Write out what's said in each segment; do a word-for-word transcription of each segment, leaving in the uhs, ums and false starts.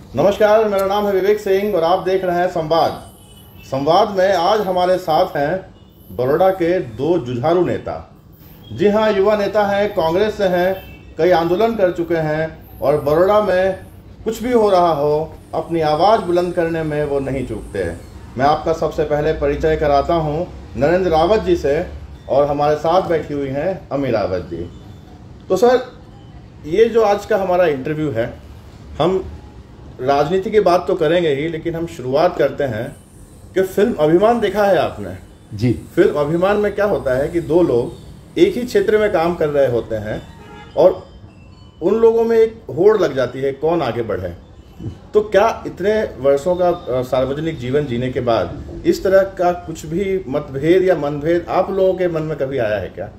नमस्कार, मेरा नाम है विवेक सिंह और आप देख रहे हैं संवाद। संवाद में आज हमारे साथ हैं बड़ौदा के दो जुझारू नेता। जी हाँ, युवा नेता हैं, कांग्रेस से हैं, कई आंदोलन कर चुके हैं और बड़ौदा में कुछ भी हो रहा हो अपनी आवाज़ बुलंद करने में वो नहीं चूकते। मैं आपका सबसे पहले परिचय कराता हूँ नरेंद्र रावत जी से और हमारे साथ बैठी हुई हैं अमी रावत जी। तो सर, ये जो आज का हमारा इंटरव्यू है, हम राजनीति की बात तो करेंगे ही, लेकिन हम शुरुआत करते हैं कि फिल्म अभिमान देखा है आपने? जी। फिल्म अभिमान में क्या होता है कि दो लोग एक ही क्षेत्र में काम कर रहे होते हैं और उन लोगों में एक होड़ लग जाती है कौन आगे बढ़े। तो क्या इतने वर्षों का सार्वजनिक जीवन जीने के बाद इस तरह का कुछ भी मतभेद या मनभेद आप लोगों के मन में कभी आया है क्या?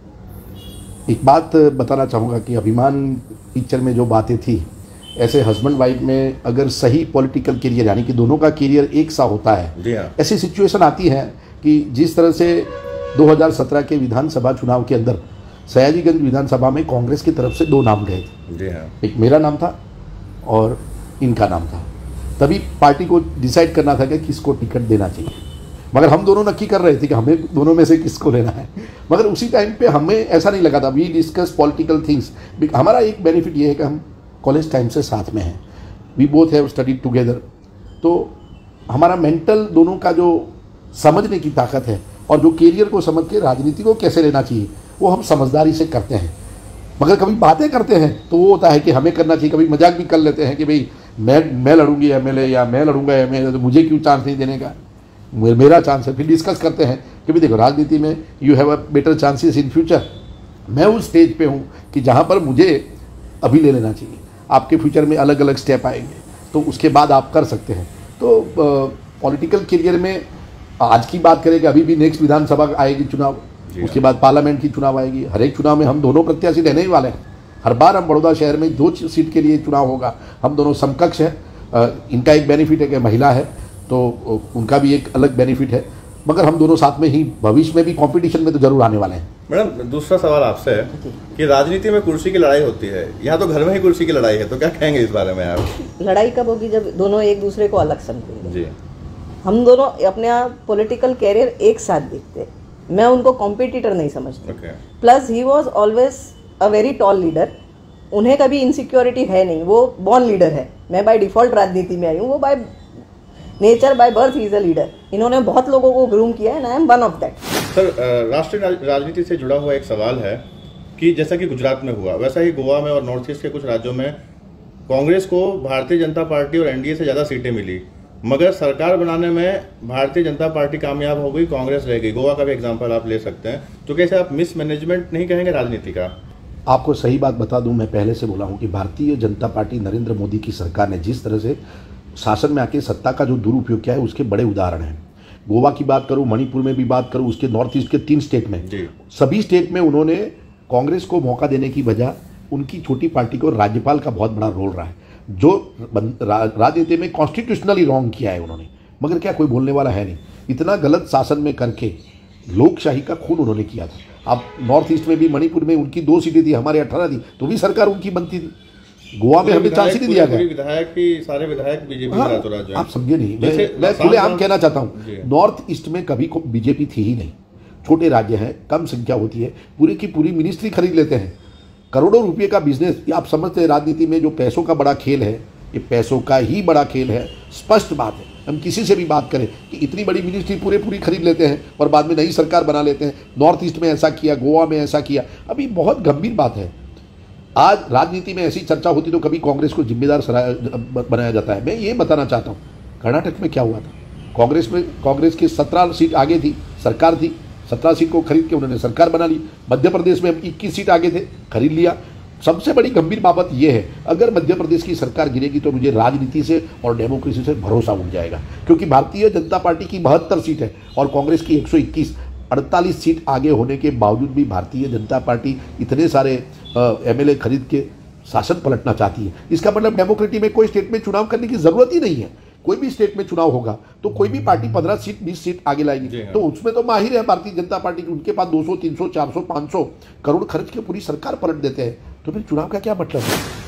एक बात बताना चाहूँगा कि अभिमान पिक्चर में जो बातें थी, ऐसे हस्बैंड वाइफ में अगर सही पॉलिटिकल करियर यानी कि दोनों का करियर एक सा होता है, जी हाँ। ऐसी सिचुएशन आती है कि जिस तरह से दो हज़ार सत्रह के विधानसभा चुनाव के अंदर सयाजीगंज विधानसभा में कांग्रेस की तरफ से दो नाम गए थे। जी हाँ। एक मेरा नाम था और इनका नाम था। तभी पार्टी को डिसाइड करना था कि किसको टिकट देना चाहिए, मगर हम दोनों नक्की कर रहे थे कि हमें दोनों में से किसको लेना है। मगर उसी टाइम पे हमें ऐसा नहीं लगा था। We discuss political things. हमारा एक बेनिफिट ये है कि हम कॉलेज टाइम से साथ में हैं, we both have studied together. तो हमारा मेंटल दोनों का जो समझने की ताकत है और जो कैरियर को समझ के राजनीति को कैसे लेना चाहिए वो हम समझदारी से करते हैं। मगर कभी बातें करते हैं तो वो होता है कि हमें करना चाहिए, कभी मजाक भी कर लेते हैं कि भाई मैं मैं लड़ूंगी एमएलए या मैं लड़ूंगा एमएलए, तो मुझे क्यों चांस नहीं देने का, मेरा चांस है। फिर डिस्कस करते हैं कि भाई देखो, राजनीति में you have a better chances in future. मैं उस स्टेज पे हूँ कि जहाँ पर मुझे अभी ले लेना चाहिए। आपके फ्यूचर में अलग अलग स्टेप आएंगे तो उसके बाद आप कर सकते हैं। तो पॉलिटिकल करियर में आज की बात करें कि अभी भी नेक्स्ट विधानसभा आएगी चुनाव, उसके बाद पार्लियामेंट की चुनाव आएगी। हर एक चुनाव में हम दोनों प्रत्याशी रहने ही वाले हैं। हर बार हम बड़ौदा शहर में दो सीट के लिए चुनाव होगा, हम दोनों समकक्ष हैं। इनका एक बेनिफिट है कि महिला है तो उनका भी एक अलग बेनिफिट है, मगर हम दोनों साथ में ही भविष्य में भी कंपटीशन में तो जरूर आने वाले हैं। मैडम, दूसरा सवाल आपसे है कि राजनीति में कुर्सी की लड़ाई होती है, यहाँ तो घर में ही कुर्सी की लड़ाई है, तो क्या कहेंगे इस बारे में आप? लड़ाई कब होगी? जब दोनों एक दूसरे को अलग समझेंगे। जी। हम दोनों अपने पॉलिटिकल कैरियर एक साथ देखते, मैं उनको कॉम्पिटिटर नहीं समझती। Plus he was always a very tall leader. उन्हें कभी इनसिक्योरिटी है नहीं, वो बॉर्न लीडर है। मैं बाय डिफॉल्ट राजनीति में आई हूँ, वो by nature by birth is a leader. इन्होंने बहुत लोगों को ग्रूम किया है and I am one of that. Sir, राष्ट्रीय राजनीति से जुड़ा हुआ एक सवाल है कि जैसा कि गुजरात में हुआ, वैसा ही गोवा में और नॉर्थ ईस्ट के कुछ राज्यों में कांग्रेस को भारतीय जनता पार्टी और एनडीए से ज़्यादा सीटें मिली, मगर सरकार बनाने में भारतीय जनता पार्टी कामयाब हो गई, कांग्रेस रह गई। गोवा का भी एग्जाम्पल आप ले सकते हैं। तो कैसे आप मिसमैनेजमेंट नहीं कहेंगे राजनीति का? आपको सही बात बता दूं, मैं पहले से बोला हूं कि भारतीय जनता पार्टी नरेंद्र मोदी की सरकार ने जिस तरह से शासन में आके सत्ता का जो दुरुपयोग किया है उसके बड़े उदाहरण हैं। गोवा की बात करूं, मणिपुर में भी बात करूं, उसके नॉर्थ ईस्ट के तीन स्टेट में, सभी स्टेट में उन्होंने कांग्रेस को मौका देने की वजह उनकी छोटी पार्टी को राज्यपाल का बहुत बड़ा रोल रहा है, जो राजनीति में कॉन्स्टिट्यूशनली रॉन्ग किया है उन्होंने। मगर क्या कोई बोलने वाला है नहीं। इतना गलत शासन में करके लोकशाही का खून उन्होंने किया था। अब नॉर्थ ईस्ट में भी, मणिपुर में उनकी दो सीटें थी, हमारे अठारह थी, तो भी सरकार उनकी बनती थी। गोवा में हमें चांस ही नहीं दिया गया। विधायक भी, सारे विधायक बीजेपी हाँ, का राज्य। आप समझे नहीं। मैं मैं खुले आम कहना चाहता हूँ, नॉर्थ ईस्ट में कभी को बीजेपी थी ही नहीं। छोटे राज्य हैं, कम संख्या होती है, पूरी की पूरी मिनिस्ट्री खरीद लेते हैं, करोड़ों रुपए का बिजनेस। आप समझते हैं राजनीति में जो पैसों का बड़ा खेल है, ये पैसों का ही बड़ा खेल है। स्पष्ट बात है, हम किसी से भी बात करें कि इतनी बड़ी मिनिस्ट्री पूरे पूरी खरीद लेते हैं और बाद में नई सरकार बना लेते हैं। नॉर्थ ईस्ट में ऐसा किया, गोवा में ऐसा किया। अभी बहुत गंभीर बात है। आज राजनीति में ऐसी चर्चा होती तो कभी कांग्रेस को जिम्मेदार बनाया जाता है। मैं ये बताना चाहता हूँ, कर्नाटक में क्या हुआ था। कांग्रेस में कांग्रेस की सत्रह सीट आगे थी, सरकार थी, सत्रह सीट को खरीद के उन्होंने सरकार बना ली। मध्य प्रदेश में हम इक्कीस सीट आगे थे, खरीद लिया। सबसे बड़ी गंभीर बात यह है, अगर मध्य प्रदेश की सरकार गिरेगी तो मुझे राजनीति से और डेमोक्रेसी से भरोसा उठ जाएगा, क्योंकि भारतीय जनता पार्टी की बहत्तर सीट है और कांग्रेस की एक सौ इक्कीस, अड़तालीस सीट आगे होने के बावजूद भी भारतीय जनता पार्टी इतने सारे एमएलए खरीद के शासन पलटना चाहती है। इसका मतलब डेमोक्रेसी में कोई स्टेट में चुनाव करने की जरूरत ही नहीं है। कोई भी स्टेट में चुनाव होगा तो कोई भी पार्टी पंद्रह सीट बीस सीट आगे लाएगी, तो उसमें तो माहिर है भारतीय जनता पार्टी। उनके पास दो सौ तीन सौ चार सौ पाँच सौ करोड़ खर्च के पूरी सरकार पलट देते हैं, तो फिर चुनाव का क्या मतलब है।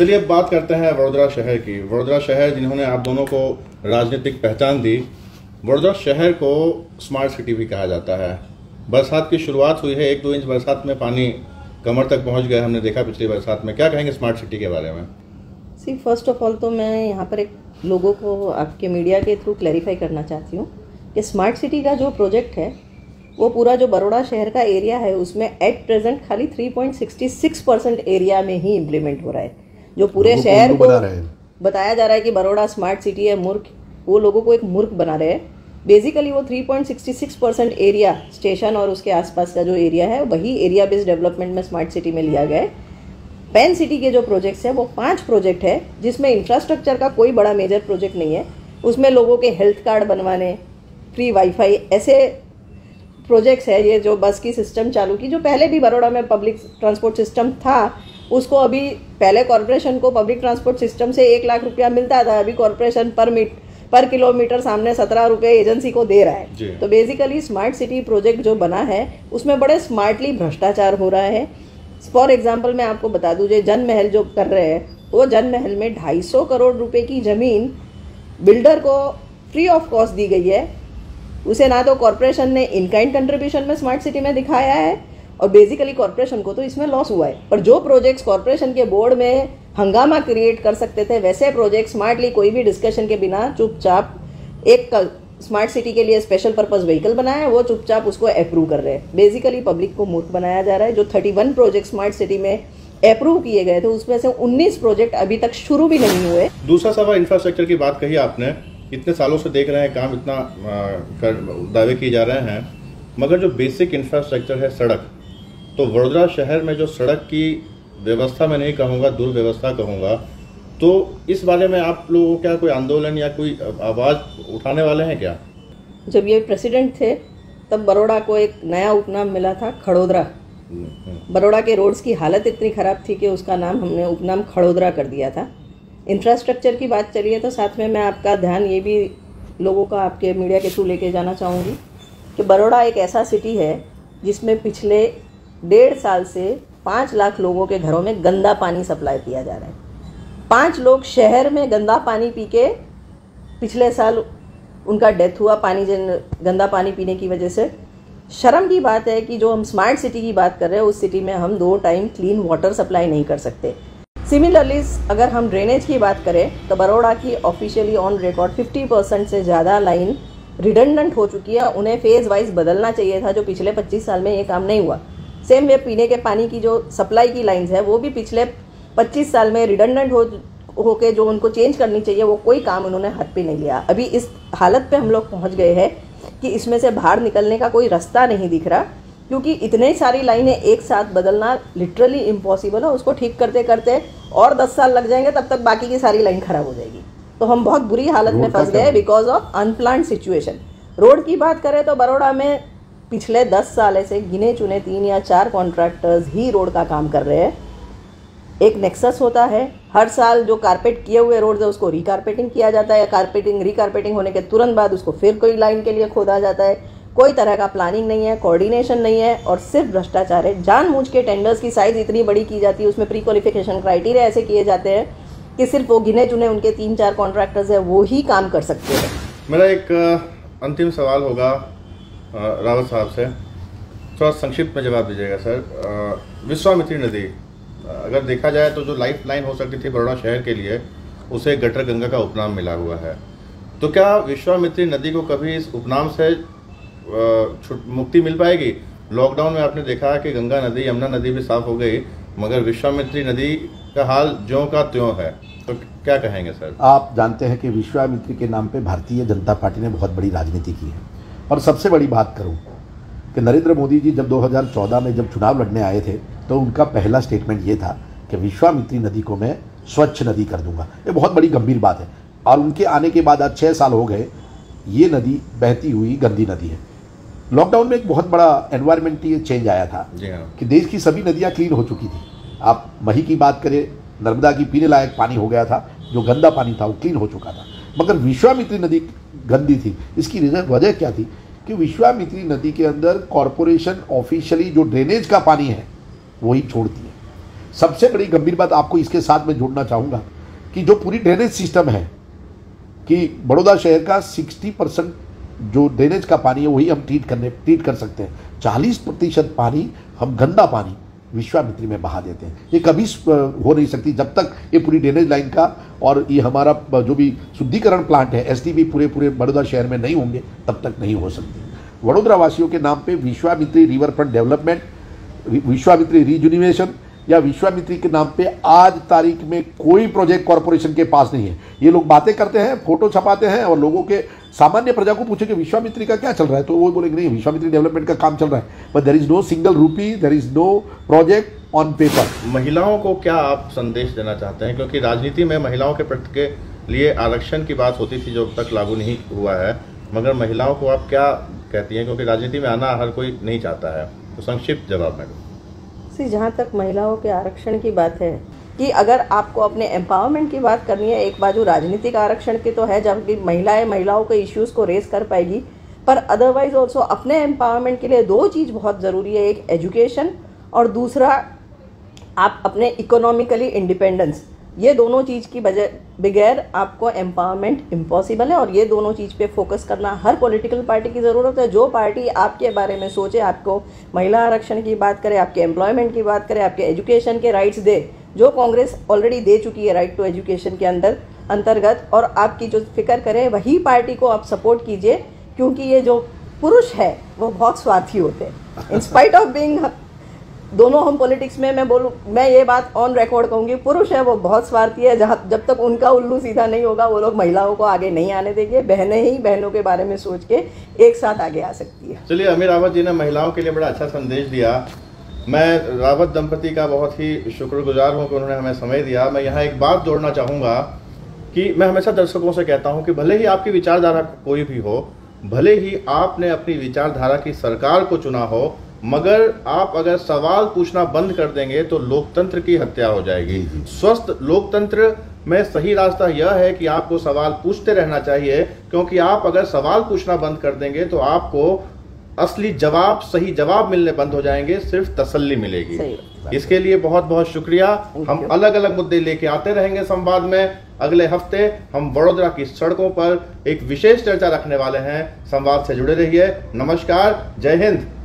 चलिए अब बात करते हैं वडोदरा शहर की। वडोदरा शहर जिन्होंने आप दोनों को राजनीतिक पहचान दी, वडोदरा शहर को स्मार्ट सिटी भी कहा जाता है। बरसात की शुरुआत हुई है, एक दो इंच बरसात में पानी कमर तक पहुंच गया, हमने देखा पिछली बरसात में। क्या कहेंगे स्मार्ट सिटी के बारे में? सी फर्स्ट ऑफ ऑल तो मैं यहाँ पर एक लोगों को आपके मीडिया के थ्रू क्लैरिफाई करना चाहती हूँ कि स्मार्ट सिटी का जो प्रोजेक्ट है वो पूरा जो बड़ौदा शहर का एरिया है उसमें एट प्रेजेंट खाली three point six six percent area में ही इम्प्लीमेंट हो रहा है। जो पूरे शहर को बताया जा रहा है कि बड़ौदा स्मार्ट सिटी है, मूर्ख, वो लोगों को एक मूर्ख बना रहे हैं। बेसिकली वो three point six six percent area station और उसके आसपास का जो एरिया है वही एरिया बेस्ड डेवलपमेंट में स्मार्ट सिटी में लिया गया है। पैन सिटी के जो प्रोजेक्ट्स हैं वो पांच प्रोजेक्ट है जिसमें इंफ्रास्ट्रक्चर का कोई बड़ा मेजर प्रोजेक्ट नहीं है। उसमें लोगों के हेल्थ कार्ड बनवाने, फ्री वाईफाई, ऐसे प्रोजेक्ट्स है। ये जो बस की सिस्टम चालू की, जो पहले भी बड़ौदा में पब्लिक ट्रांसपोर्ट सिस्टम था, उसको अभी पहले कॉरपोरेशन को पब्लिक ट्रांसपोर्ट सिस्टम से एक लाख रुपया मिलता था, अभी कॉरपोरेशन पर मीट पर किलोमीटर सामने सत्रह रुपये एजेंसी को दे रहा है। तो बेसिकली स्मार्ट सिटी प्रोजेक्ट जो बना है उसमें बड़े स्मार्टली भ्रष्टाचार हो रहा है। फॉर एग्जाम्पल मैं आपको बता दूं, जो जन महल जो कर रहे हैं वो जन महल में ढाई सौ करोड़ रुपए की ज़मीन बिल्डर को फ्री ऑफ कॉस्ट दी गई है। उसे ना तो कॉरपोरेशन ने इनकाइंड कंट्रीब्यूशन में स्मार्ट सिटी में दिखाया है और बेसिकली कॉरपोरेशन को तो इसमें लॉस हुआ है। पर जो प्रोजेक्ट्स कॉरपोरेशन के बोर्ड में हंगामा क्रिएट कर सकते थे वैसे प्रोजेक्ट स्मार्टली कोई भी डिस्कशन के बिना चुपचाप एक स्मार्ट सिटी के लिए स्पेशल पर्पस व्हीकल बनाया है, वो चुपचाप उसको अप्रूव कर रहे हैं। बेसिकली पब्लिक को मूर्ख बनाया जा रहा है। जो इकतीस प्रोजेक्ट स्मार्ट सिटी में अप्रूव किए गए थे उसमें से उन्नीस प्रोजेक्ट अभी तक शुरू भी नहीं हुए। दूसरा सवाल, इंफ्रास्ट्रक्चर की बात कही आपने, इतने सालों से देख रहे हैं काम, इतना कर दावे किए जा रहे हैं, मगर जो बेसिक इंफ्रास्ट्रक्चर है सड़क, तो वडोदरा शहर में जो सड़क की व्यवस्था मैं नहीं कहूँगा, दुर्व्यवस्था कहूँगा, तो इस बारे में आप लोगों क्या कोई आंदोलन या कोई आवाज़ उठाने वाले हैं क्या? जब ये प्रेसिडेंट थे तब बड़ौदा को एक नया उपनाम मिला था, खड़ोदरा। बड़ौदा के रोड्स की हालत इतनी ख़राब थी कि उसका नाम हमने उपनाम खड़ोदरा कर दिया था। इंफ्रास्ट्रक्चर की बात चली है तो साथ में मैं आपका ध्यान ये भी लोगों का आपके मीडिया के थ्रू लेके जाना चाहूँगी कि बड़ौदा एक ऐसा सिटी है जिसमें पिछले डेढ़ साल से पाँच लाख लोगों के घरों में गंदा पानी सप्लाई किया जा रहा है। पाँच लोग शहर में गंदा पानी पी के पिछले साल उनका डेथ हुआ पानी गंदा पानी पीने की वजह से। शर्म की बात है कि जो हम स्मार्ट सिटी की बात कर रहे हैं उस सिटी में हम दो टाइम क्लीन वाटर सप्लाई नहीं कर सकते। सिमिलरली अगर हम ड्रेनेज की बात करें तो बड़ौदा की ऑफिशियली ऑन रिकॉर्ड पचास परसेंट से ज़्यादा लाइन रिडंडेंट हो चुकी है। उन्हें फेज़ वाइज बदलना चाहिए था, जो पिछले पच्चीस साल में ये काम नहीं हुआ। सेम वे पीने के पानी की जो सप्लाई की लाइंस है वो भी पिछले पच्चीस साल में रिडंडेंट हो होके जो उनको चेंज करनी चाहिए वो कोई काम उन्होंने हाथ पे नहीं लिया। अभी इस हालत पे हम लोग पहुंच गए हैं कि इसमें से बाहर निकलने का कोई रास्ता नहीं दिख रहा, क्योंकि इतने सारी लाइनें एक साथ बदलना लिटरली इम्पॉसिबल है। उसको ठीक करते करते और दस साल लग जाएंगे, तब तक बाकी की सारी लाइन खराब हो जाएगी। तो हम बहुत बुरी हालत में फंस गए because of unplanned situation. Road की बात करें तो बड़ौदा में पिछले दस साल से गिने चुने तीन या चार कॉन्ट्रैक्टर्स ही रोड का काम कर रहे हैं। एक नेक्सस होता है, हर साल जो कारपेट किए हुए रोड है उसको रिकारपेटिंग किया जाता है। कारपेटिंग रिकारपेटिंग होने के तुरंत बाद उसको फिर कोई लाइन के लिए खोदा जाता है। कोई तरह का प्लानिंग नहीं है, कोऑर्डिनेशन नहीं है और सिर्फ भ्रष्टाचार है। जानबूझ के टेंडर्स की साइज इतनी बड़ी की जाती है, उसमें प्री क्वालिफिकेशन क्राइटेरिया ऐसे किए जाते हैं कि सिर्फ वो गिने चुने उनके तीन चार कॉन्ट्रैक्टर्स है वो ही काम कर सकते हैं। मेरा एक अंतिम सवाल होगा रावत साहब से, थोड़ा संक्षिप्त में जवाब दीजिएगा सर। विश्वामित्री नदी अगर देखा जाए तो जो लाइफ लाइन हो सकती थी बड़ौदा शहर के लिए, उसे गटर गंगा का उपनाम मिला हुआ है। तो क्या विश्वामित्री नदी को कभी इस उपनाम से मुक्ति मिल पाएगी? लॉकडाउन में आपने देखा कि गंगा नदी, यमुना नदी भी साफ हो गई, मगर विश्वामित्री नदी का हाल ज्यों का त्यों है। तो क्या कहेंगे सर? आप जानते हैं कि विश्वामित्री के नाम पे भारतीय जनता पार्टी ने बहुत बड़ी राजनीति की है। और सबसे बड़ी बात करूं कि नरेंद्र मोदी जी जब दो हज़ार चौदह में जब चुनाव लड़ने आए थे तो उनका पहला स्टेटमेंट ये था कि विश्वामित्री नदी को मैं स्वच्छ नदी कर दूंगा। ये बहुत बड़ी गंभीर बात है। और उनके आने के बाद आज छः साल हो गए, ये नदी बहती हुई गंदी नदी है। लॉकडाउन में एक बहुत बड़ा एनवायरमेंटल चेंज आया था कि देश की सभी नदियाँ क्लीन हो चुकी थी। आप मही की बात करें, नर्मदा की पीने लायक पानी हो गया था, जो गंदा पानी था वो क्लीन हो चुका था। मगर विश्वामित्री नदी गंदी थी। इसकी वजह क्या थी कि विश्वामित्री नदी के अंदर कॉरपोरेशन ऑफिशियली जो ड्रेनेज का पानी है वही छोड़ती है। सबसे बड़ी गंभीर बात आपको इसके साथ में जोड़ना चाहूँगा कि जो पूरी ड्रेनेज सिस्टम है, कि बड़ौदा शहर का साठ परसेंट जो ड्रेनेज का पानी है वही हम ट्रीट करने ट्रीट कर सकते हैं। चालीस प्रतिशत पानी हम गंदा पानी विश्वामित्री में बहा देते हैं। ये कभी हो नहीं सकती जब तक ये पूरी ड्रेनेज लाइन का और ये हमारा जो भी शुद्धिकरण प्लांट है एस टी पी पूरे पूरे बड़ौदा शहर में नहीं होंगे, तब तक नहीं हो सकती। वडोदरा वासियों के नाम पे Vishwamitri river front development, Vishwamitri rejuvenation या विश्वामित्री के नाम पे आज तारीख में कोई प्रोजेक्ट कॉर्पोरेशन के पास नहीं है। ये लोग बातें करते हैं, फोटो छपाते हैं और लोगों के सामान्य प्रजा को पूछे कि विश्वामित्री का क्या चल रहा है तो वो बोलेंगे नहीं विश्वामित्री डेवलपमेंट का काम चल रहा है, but there is no single rupee, there is no project on paper. महिलाओं को क्या आप संदेश देना चाहते हैं, क्योंकि राजनीति में महिलाओं के प्रति के लिए आरक्षण की बात होती थी जो अब तक लागू नहीं हुआ है, मगर महिलाओं को आप क्या कहती हैं, क्योंकि राजनीति में आना हर कोई नहीं चाहता है, तो संक्षिप्त जवाब में। सी जहाँ तक महिलाओं के आरक्षण की बात है कि अगर आपको अपने एम्पावरमेंट की बात करनी है, एक बाजू राजनीतिक आरक्षण की तो है जबकि महिलाएं महिलाओं के इश्यूज को रेस कर पाएगी, पर अदरवाइज ऑल्सो अपने एम्पावरमेंट के लिए दो चीज़ बहुत ज़रूरी है, एक एजुकेशन और दूसरा आप अपने इकोनॉमिकली इंडिपेंडेंस। ये दोनों चीज़ की बजाय बगैर आपको एम्पावरमेंट इम्पॉसिबल है और ये दोनों चीज़ पे फोकस करना हर पॉलिटिकल पार्टी की ज़रूरत है। जो पार्टी आपके बारे में सोचे, आपको महिला आरक्षण की बात करे, आपके एम्प्लॉयमेंट की बात करे, आपके एजुकेशन के राइट्स दे, जो कांग्रेस ऑलरेडी दे चुकी है राइट टू एजुकेशन के अंदर अंतर्गत, और आपकी जो फिक्र करे वही पार्टी को आप सपोर्ट कीजिए, क्योंकि ये जो पुरुष है वो बहुत स्वार्थी होते हैं। इन स्पाइट ऑफ बीइंग दोनों हम पॉलिटिक्स में, मैं बोलूँ मैं ये बात ऑन रिकॉर्ड कहूँगी, पुरुष है वो बहुत स्वार्थी है। जहाँ जब तक उनका उल्लू सीधा नहीं होगा वो लोग महिलाओं को आगे नहीं आने देंगे। बहनें ही बहनों के बारे में सोच के एक साथ आगे आ सकती है। चलिए, अमीर रावत जी ने महिलाओं के लिए बड़ा अच्छा संदेश दिया। मैं रावत दंपति का बहुत ही शुक्रगुजार हूँ कि उन्होंने हमें समय दिया। मैं यहाँ एक बात जोड़ना चाहूँगा कि मैं हमेशा दर्शकों से कहता हूँ कि भले ही आपकी विचारधारा कोई भी हो, भले ही आपने अपनी विचारधारा की सरकार को चुना हो, मगर आप अगर सवाल पूछना बंद कर देंगे तो लोकतंत्र की हत्या हो जाएगी। स्वस्थ लोकतंत्र में सही रास्ता यह है कि आपको सवाल पूछते रहना चाहिए, क्योंकि आप अगर सवाल पूछना बंद कर देंगे तो आपको असली जवाब, सही जवाब मिलने बंद हो जाएंगे, सिर्फ तसल्ली मिलेगी। इसके लिए बहुत बहुत शुक्रिया। हम अलग अलग मुद्दे लेके आते रहेंगे संवाद में। अगले हफ्ते हम वडोदरा की सड़कों पर एक विशेष चर्चा रखने वाले हैं। संवाद से जुड़े रहिए। नमस्कार, जय हिंद।